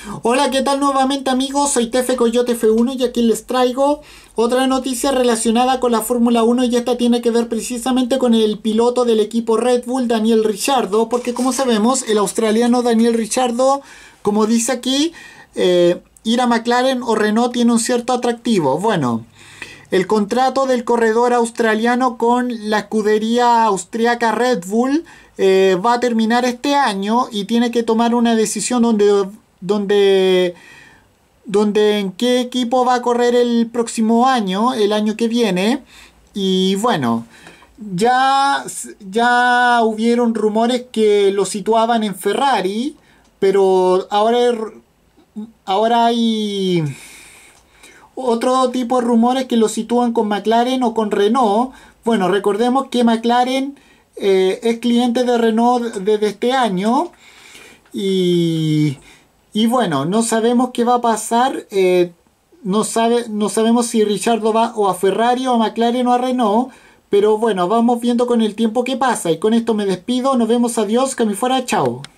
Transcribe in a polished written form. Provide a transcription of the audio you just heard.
Hola, ¿qué tal nuevamente amigos? Soy Tefe Coyote F1 y aquí les traigo otra noticia relacionada con la Fórmula 1 y esta tiene que ver precisamente con el piloto del equipo Red Bull, Daniel Ricciardo, porque como sabemos, el australiano Daniel Ricciardo, como dice aquí, ir a McLaren o Renault tiene un cierto atractivo. Bueno, el contrato del corredor australiano con la escudería austriaca Red Bull va a terminar este año y tiene que tomar una decisión donde, donde en qué equipo va a correr el próximo año, el año que viene. Y bueno, ya hubieron rumores que lo situaban en Ferrari, pero ahora hay otro tipo de rumores que lo sitúan con McLaren o con Renault. Bueno, recordemos que McLaren es cliente de Renault desde este año y, y bueno, no sabemos qué va a pasar. No sabemos si Richardo va o a Ferrari o a McLaren o a Renault. Pero bueno, vamos viendo con el tiempo qué pasa. Y con esto me despido. Nos vemos. Adiós. Que me fuera. Chao.